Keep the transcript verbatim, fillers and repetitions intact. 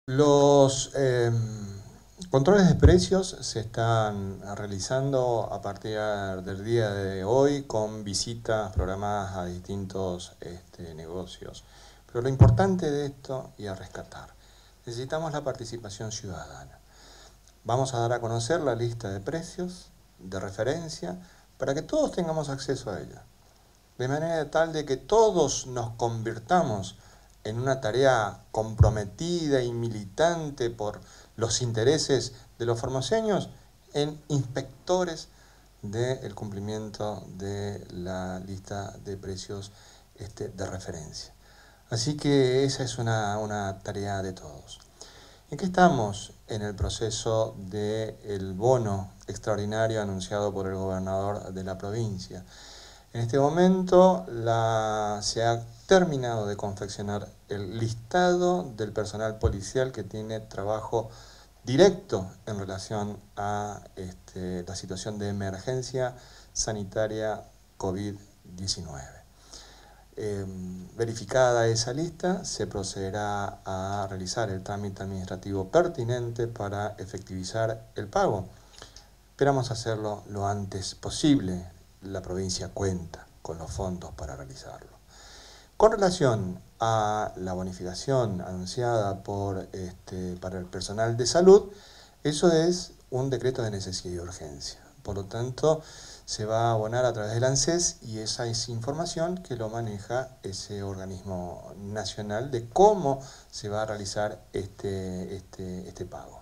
Los eh, controles de precios se están realizando a partir del día de hoy con visitas programadas a distintos este, negocios. Pero lo importante de esto y a rescatar, necesitamos la participación ciudadana. Vamos a dar a conocer la lista de precios de referencia para que todos tengamos acceso a ella. De manera tal de que todos nos convirtamos en una tarea comprometida y militante por los intereses de los formoseños en inspectores del cumplimiento de la lista de precios este, de referencia. Así que esa es una, una tarea de todos. ¿En qué estamos? En el proceso del bono extraordinario anunciado por el gobernador de la provincia. En este momento la, se ha terminado de confeccionar el listado del personal policial que tiene trabajo directo en relación a este, la situación de emergencia sanitaria COVID diecinueve. Eh, verificada esa lista, se procederá a realizar el trámite administrativo pertinente para efectivizar el pago. Esperamos hacerlo lo antes posible. La provincia cuenta con los fondos para realizarlo. Con relación a la bonificación anunciada por, este, para el personal de salud, eso es un decreto de necesidad y urgencia. Por lo tanto, se va a abonar a través del ANSES y esa es información que lo maneja ese organismo nacional de cómo se va a realizar este, este, este pago.